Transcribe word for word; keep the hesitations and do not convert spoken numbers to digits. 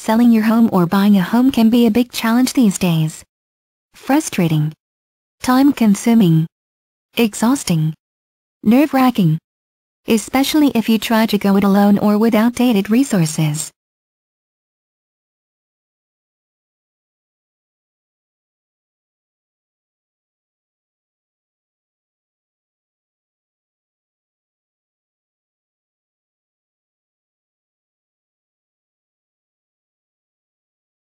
Selling your home or buying a home can be a big challenge these days. Frustrating. Time-consuming. Exhausting. Nerve-wracking. Especially if you try to go it alone or with outdated resources.